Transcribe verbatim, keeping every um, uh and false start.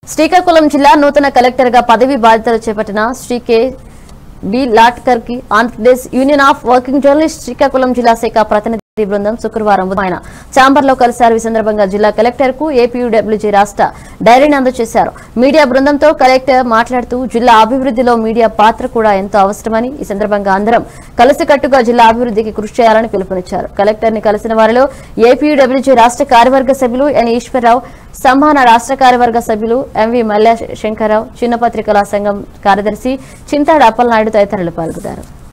శ్రీకాకుళం జిల్లా నూతన కలెక్టర్ గా పదవి బాధ్యతలు చేపట్టిన శ్రీ కె బి లాట్కర్ కి Andhra Pradesh union of working journalist Srikakulam జిల్లా శాఖ ప్రతినిధి బృందం శుక్రవారం ఆయన ఛాంబర్ లో కలిశారు. ఈ సందర్భంగా జిల్లా కలెక్టర్ కు ఏపీయూడబ్ల్యూజీ రాష్ట్ర డైరీని అందజేశారు. మీడియా బృందంతో కలెక్టర్ మాట్లాడుతూ జిల్లా అభివృద్ధిలో మీడియా పాత్ర కూడా ఎంతో అవసరమని, ఈ సందర్భంగా అందరం కలిసికట్టుగా జిల్లా అభివృద్ధికి కృషి చేయాలని పిలుపునిచ్చారు. కలెక్టర్ ని కలిసిన వారిలో ఏపీయూడబ్ల్యూజీ రాష్ట్ర కార్యవర్గ సభ్యులు ఎన్ ఈశ్వరరావు, సంభాన రాష్ట్ర కార్యవర్గ సభ్యులు ఎంవి మల్య శంకర్రావు, చిన్న పత్రికల సంఘం కార్యదర్శి చింతాడ అప్పలనాయుడు తదితరులు పాల్గొన్నారు.